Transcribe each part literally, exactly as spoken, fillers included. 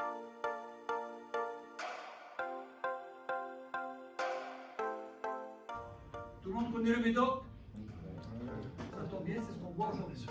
Tout le monde connaît le médoc? Ça tombe bien, c'est ce qu'on boit aujourd'hui.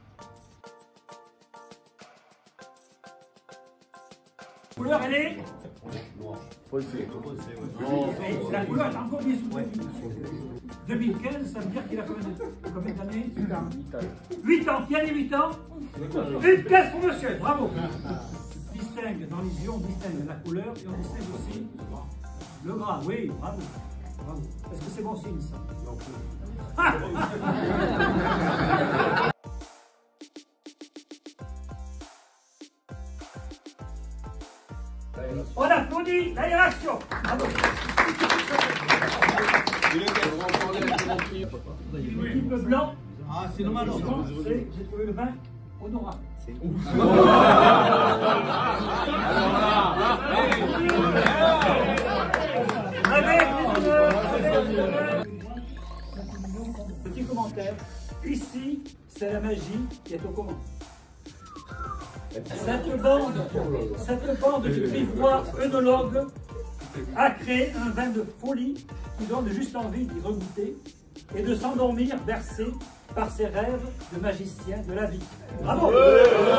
La couleur, elle est Foncé. La couleur est encore bien soutenue. deux mille quinze, ça veut dire qu'il a combien de- combien d'années? huit ans. huit ans, qui a les huit ans? Une pièce pour monsieur, bravo. On distingue, dans les yeux, on distingue la couleur et on distingue aussi le gras. Oui, bravo. Bravo. Est-ce que c'est bon signe ça? Non plus. On applaudit l'aération. Bravo. L'équipe blanc. Ah, c'est normal. J'ai trouvé le vin honorable. C'est Petit commentaire. Ici, c'est la magie qui est au commande. Cette bande, cette bande du Pivois œnologue a créé un vin de folie qui donne juste envie d'y regoûter et de s'endormir bercé par ses rêves de magicien de la vie. Bravo!